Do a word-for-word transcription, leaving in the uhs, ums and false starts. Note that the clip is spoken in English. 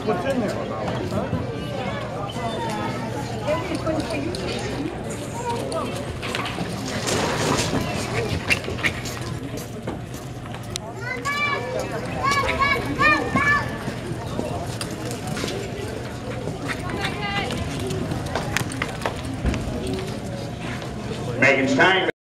what's in there about it, huh? Megan Stein.